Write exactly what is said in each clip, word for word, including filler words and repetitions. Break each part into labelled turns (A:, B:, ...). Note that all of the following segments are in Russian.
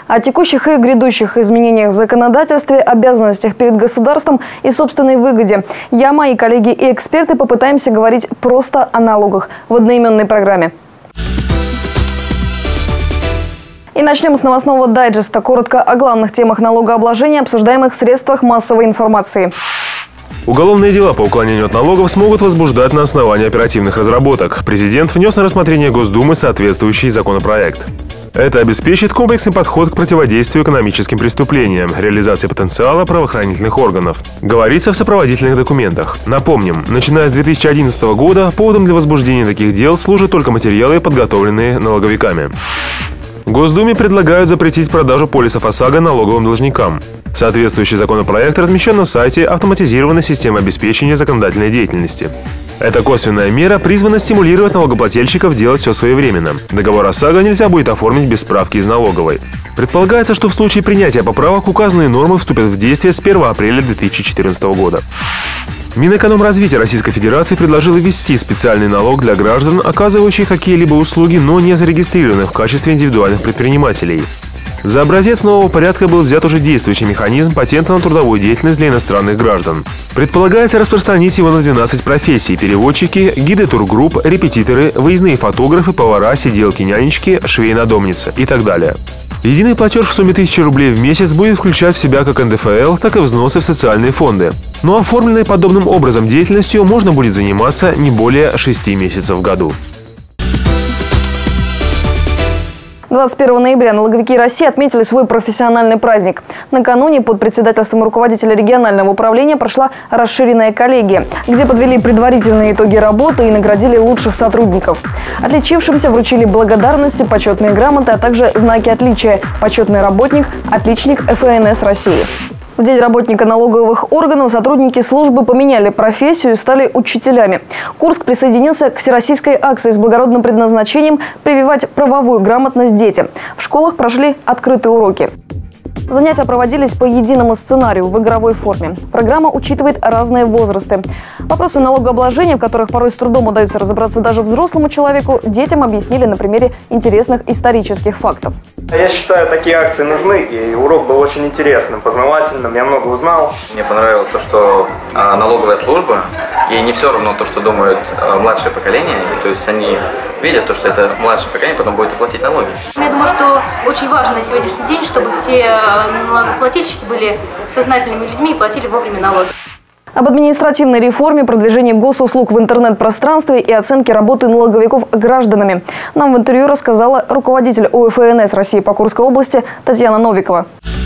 A: О текущих и грядущих изменениях в законодательстве, обязанностях перед государством и собственной выгоде я, мои коллеги и эксперты попытаемся говорить просто о налогах в одноименной программе. И начнем с новостного дайджеста. Коротко о главных темах налогообложения, обсуждаемых в средствах массовой информации.
B: Уголовные дела по уклонению от налогов смогут возбуждать на основании оперативных разработок. Президент внес на рассмотрение Госдумы соответствующий законопроект. Это обеспечит комплексный подход к противодействию экономическим преступлениям, реализации потенциала правоохранительных органов. Говорится в сопроводительных документах. Напомним, начиная с две тысячи одиннадцатого года поводом для возбуждения таких дел служат только материалы, подготовленные налоговиками. В Госдуме предлагают запретить продажу полисов ОСАГО налоговым должникам. Соответствующий законопроект размещен на сайте автоматизированной системы обеспечения законодательной деятельности. Эта косвенная мера призвана стимулировать налогоплательщиков делать все своевременно. Договор ОСАГО нельзя будет оформить без справки из налоговой. Предполагается, что в случае принятия поправок указанные нормы вступят в действие с первого апреля две тысячи четырнадцатого года. Минэкономразвития Российской Федерации предложило ввести специальный налог для граждан, оказывающих какие-либо услуги, но не зарегистрированных в качестве индивидуальных предпринимателей. За образец нового порядка был взят уже действующий механизм патента на трудовую деятельность для иностранных граждан. Предполагается распространить его на двенадцать профессий – переводчики, гиды тургрупп, репетиторы, выездные фотографы, повара, сиделки, нянечки, швей-надомницы и так далее. Единый платеж в сумме тысячи рублей в месяц будет включать в себя как эн дэ эф эл, так и взносы в социальные фонды. Но оформленной подобным образом деятельностью можно будет заниматься не более шести месяцев в году.
A: двадцать первого ноября налоговики России отметили свой профессиональный праздник. Накануне под председательством руководителя регионального управления прошла расширенная коллегия, где подвели предварительные итоги работы и наградили лучших сотрудников. Отличившимся вручили благодарности, почетные грамоты, а также знаки отличия «Почетный работник», «Отличник эф эн эс России». В день работника налоговых органов сотрудники службы поменяли профессию и стали учителями. Курск присоединился к всероссийской акции с благородным предназначением прививать правовую грамотность детям. В школах прошли открытые уроки. Занятия проводились по единому сценарию в игровой форме. Программа учитывает разные возрасты. Вопросы налогообложения, в которых порой с трудом удается разобраться даже взрослому человеку, детям объяснили на примере интересных исторических фактов.
C: Я считаю, такие акции нужны, и урок был очень интересным, познавательным, я много узнал.
D: Мне понравилось то, что а, налоговая служба, ей не все равно то, что думают а, младшее поколение, и, то есть они видят то, что это младшее поколение потом будет оплатить налоги.
E: Я думаю, что очень важно на сегодняшний день, чтобы все налогоплательщики были сознательными людьми и платили вовремя налоги.
A: Об административной реформе, продвижении госуслуг в интернет-пространстве и оценке работы налоговиков гражданами нам в интервью рассказала руководитель о эф эн эс России по Курской области Татьяна Новикова.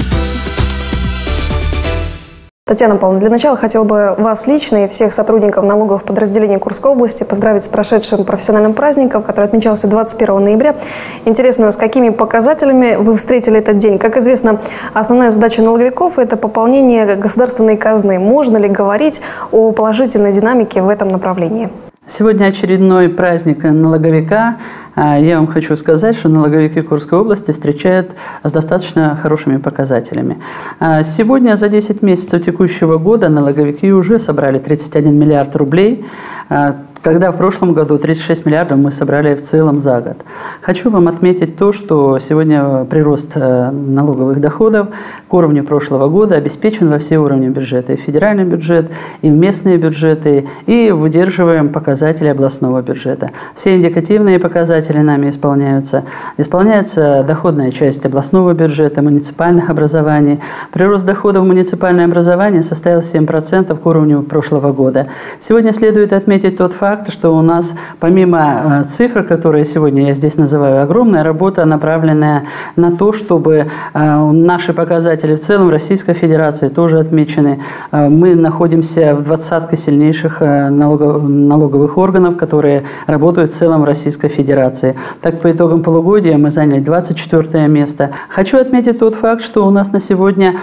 A: Татьяна Павловна, для начала хотела бы вас лично и всех сотрудников налоговых подразделений Курской области поздравить с прошедшим профессиональным праздником, который отмечался двадцать первого ноября. Интересно, с какими показателями вы встретили этот день? Как известно, основная задача налоговиков – это пополнение государственной казны. Можно ли говорить о положительной динамике в этом направлении?
F: Сегодня очередной праздник налоговика. Я вам хочу сказать, что налоговики Курской области встречают с достаточно хорошими показателями. Сегодня за десять месяцев текущего года налоговики уже собрали тридцать один миллиард рублей, когда в прошлом году тридцать шесть миллиардов мы собрали в целом за год. Хочу вам отметить то, что сегодня прирост налоговых доходов к уровню прошлого года обеспечен во все уровни бюджета. И федеральный бюджет, и местные бюджеты, и выдерживаем показатели областного бюджета. Все индикативные показатели нами исполняются. Исполняется доходная часть областного бюджета, муниципальных образований. Прирост доходов в муниципальное образование составил семь процентов к уровню прошлого года. Сегодня следует отметить тот факт, что у нас помимо цифр, которые сегодня я здесь называю, огромная работа, направленная на то, чтобы наши показатели в целом Российской Федерации тоже отмечены. Мы находимся в двадцатке сильнейших налоговых органов, которые работают в целом в Российской Федерации. Так, по итогам полугодия мы заняли двадцать четвёртое место. Хочу отметить тот факт, что у нас на сегодня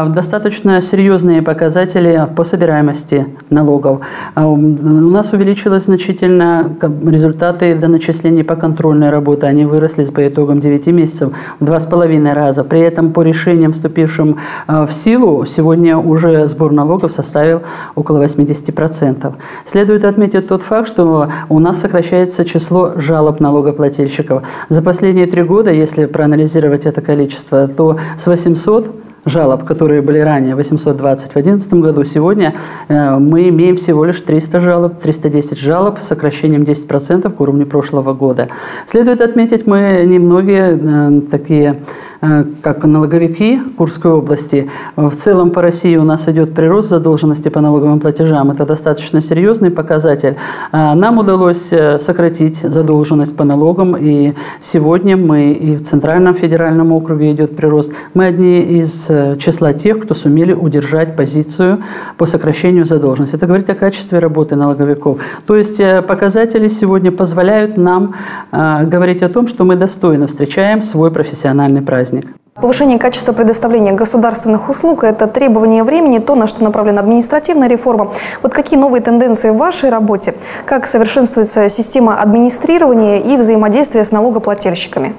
F: достаточно серьезные показатели по собираемости налогов. У нас увеличилось увеличилось значительно. Результаты доначислений по контрольной работе, они выросли по итогам девяти месяцев в два с половиной раза. При этом по решениям, вступившим в силу, сегодня уже сбор налогов составил около восьмидесяти процентов. Следует отметить тот факт, что у нас сокращается число жалоб налогоплательщиков. За последние три года, если проанализировать это количество, то с восьмисот жалоб, которые были ранее, восемьсот двадцать в две тысячи одиннадцатом году, сегодня э, мы имеем всего лишь триста жалоб, триста десять жалоб с сокращением десяти процентов к уровню прошлого года. Следует отметить, мы немногие э, такие, э, как налоговики Курской области. В целом по России у нас идет прирост задолженности по налоговым платежам. Это достаточно серьезный показатель. Э, нам удалось сократить задолженность по налогам, и сегодня мы и в Центральном федеральном округе идет прирост. Мы одни из числа тех, кто сумели удержать позицию по сокращению задолженности. Это говорит о качестве работы налоговиков. То есть показатели сегодня позволяют нам э, говорить о том, что мы достойно встречаем свой профессиональный праздник.
A: Повышение качества предоставления государственных услуг – это требование времени, то, на что направлена административная реформа. Вот какие новые тенденции в вашей работе? Как совершенствуется система администрирования и взаимодействия с налогоплательщиками?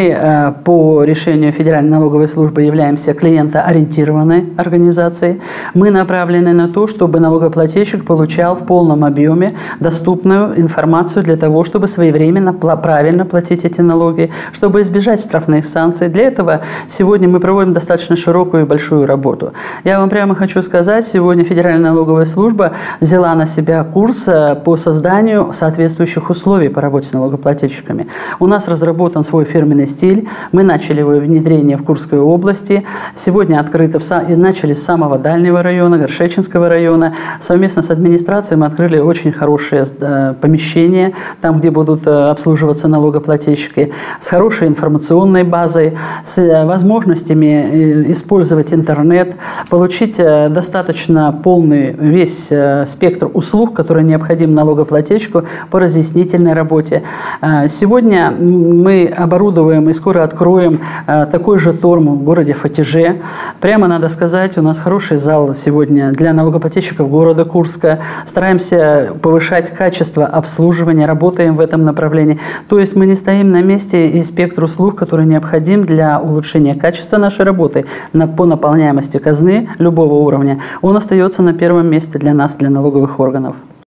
F: Мы по решению Федеральной налоговой службы являемся клиентоориентированной организацией. Мы направлены на то, чтобы налогоплательщик получал в полном объеме доступную информацию для того, чтобы своевременно, правильно платить эти налоги, чтобы избежать штрафных санкций. Для этого сегодня мы проводим достаточно широкую и большую работу. Я вам прямо хочу сказать, сегодня Федеральная налоговая служба взяла на себя курс по созданию соответствующих условий по работе с налогоплательщиками. У нас разработан свой фирменный стиль. Мы начали его внедрение в Курской области. Сегодня открыто в, и начали с самого дальнего района, Горшеченского района. Совместно с администрацией мы открыли очень хорошее э, помещение, там, где будут э, обслуживаться налогоплательщики, с хорошей информационной базой, с э, возможностями э, использовать интернет, получить э, достаточно полный весь э, спектр услуг, которые необходимы налогоплательщику по разъяснительной работе. Э, сегодня мы оборудованы и скоро откроем э, такой же торм в городе Фатиже. Прямо надо сказать, у нас хороший зал сегодня для налогоплательщиков города Курска. Стараемся повышать качество обслуживания, работаем в этом направлении. То есть мы не стоим на месте, и спектр услуг, который необходим для улучшения качества нашей работы на, по наполняемости казны любого уровня, он остается на первом месте для нас, для налоговых органов.